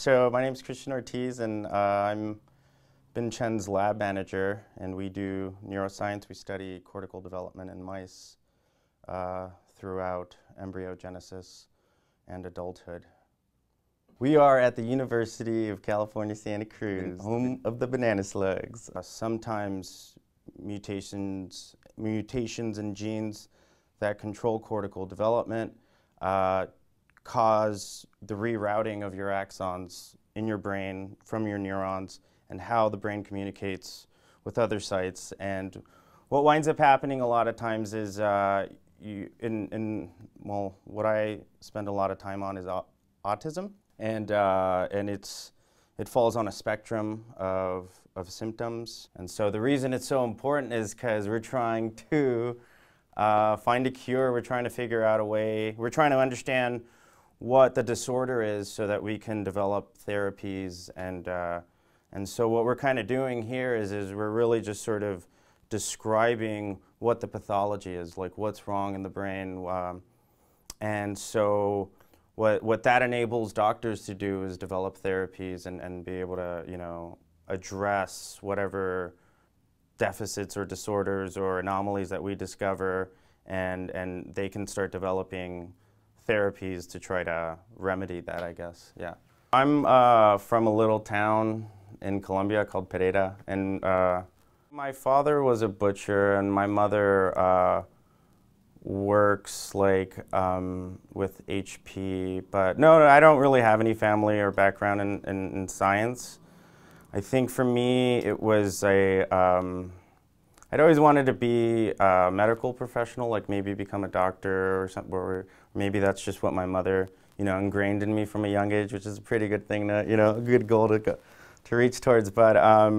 So my name is Christian Ortiz, and I'm been Chen's lab manager, and we do neuroscience. We study cortical development in mice throughout embryogenesis and adulthood. We are at the University of California, Santa Cruz, home of the banana slugs. Sometimes mutations in genes that control cortical development cause the rerouting of your axons in your brain from your neurons and how the brain communicates with other sites. And what winds up happening a lot of times is, what I spend a lot of time on is autism. And it falls on a spectrum of symptoms. And so the reason it's so important is because we're trying to find a cure. We're trying to figure out a way. We're trying to understand what the disorder is so that we can develop therapies. And so what we're kind of doing here is we're really just sort of describing what the pathology is, like what's wrong in the brain. And so what that enables doctors to do is develop therapies and be able to, address whatever deficits or disorders or anomalies that we discover, and they can start developing therapies to try to remedy that, I guess. Yeah. I'm from a little town in Colombia called Pereira, and my father was a butcher, and my mother works like with HP, but no, I don't really have any family or background in science. I think for me it was I'd always wanted to be a medical professional, like maybe become a doctor or something, or maybe that's just what my mother, ingrained in me from a young age, which is a pretty good thing to, a good goal to reach towards. But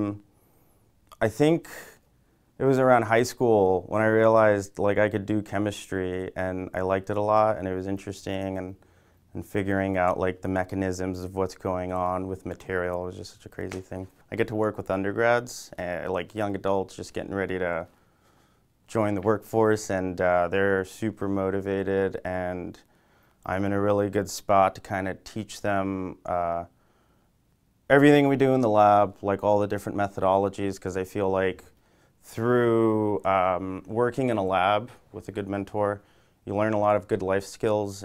I think it was around high school when I realized like I could do chemistry, and I liked it a lot, and it was interesting, and figuring out like the mechanisms of what's going on with material was just such a crazy thing. I get to work with undergrads, like young adults just getting ready to join the workforce, and they're super motivated, and I'm in a really good spot to kind of teach them everything we do in the lab, like all the different methodologies, because I feel like through working in a lab with a good mentor, you learn a lot of good life skills,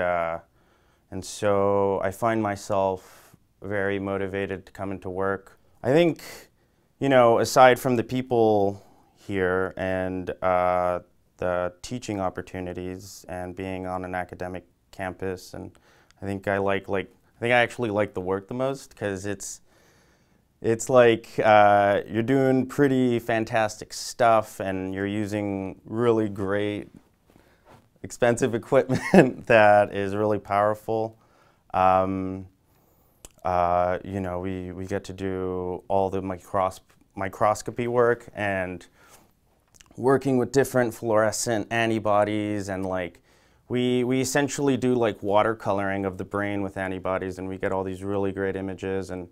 and so I find myself very motivated to come into work. I think, aside from the people here and the teaching opportunities and being on an academic campus, and I think I actually like the work the most, because it's like you're doing pretty fantastic stuff, and you're using really great, expensive equipment that is really powerful. We get to do all the microscopy work and working with different fluorescent antibodies, and like we essentially do like watercoloring of the brain with antibodies, and we get all these really great images, and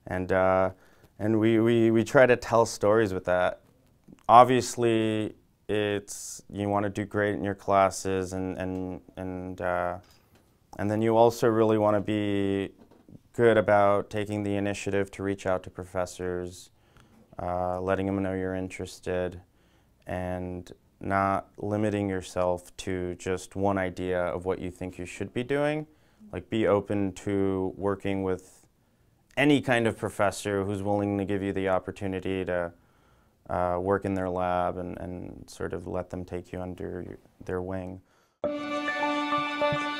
we try to tell stories with that. Obviously, you want to do great in your classes, and then you also really want to be good about taking the initiative to reach out to professors, letting them know you're interested, and not limiting yourself to just one idea of what you think you should be doing. Like, be open to working with any kind of professor who's willing to give you the opportunity to work in their lab, and sort of let them take you under their wing.